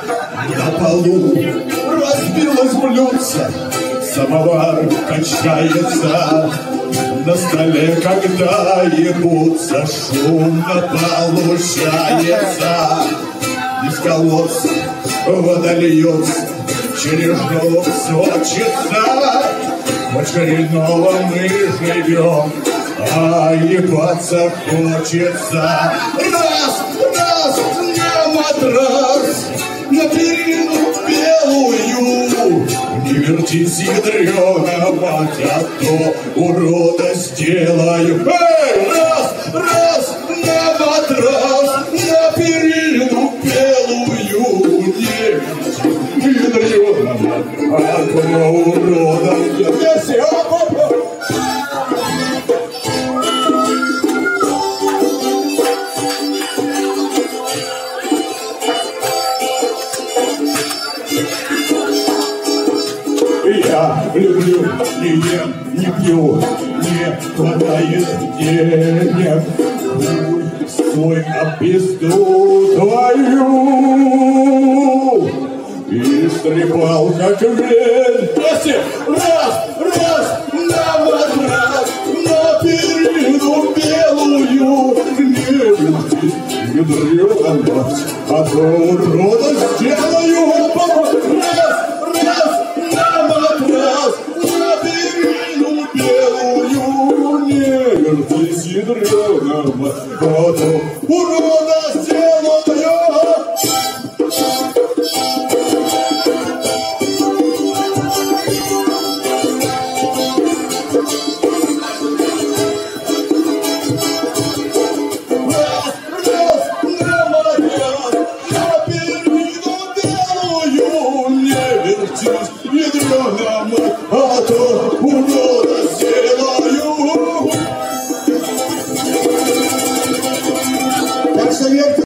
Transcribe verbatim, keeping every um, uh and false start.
На полу разбилось блюдце, самовар качается, на столе, когда ебутся, шумно получается. Из колодца вода льется, через нос сочится. В очередного мы живем, а ебаться хочется. Раз, раз, на матрас, на перину белую. Не вертись, ядрёна мать, а то урода сделаю. Эй, раз, раз, на матрас, на перину белую. Не вертись, ядрёна мать, а то урода сделаю. Я люблю, не ем, не пью, не хватает денег. Хуй свой на пизду твою. И стрепал, как лень. Раз, раз, на матрас, на перину белую. Не вертись, ядрёна мать, а то урода сделаю. Ядрёна мать, а то урода сделаю. Раз, раз, на матрас, на перину белую. Не вертись, ядрёна мать, а то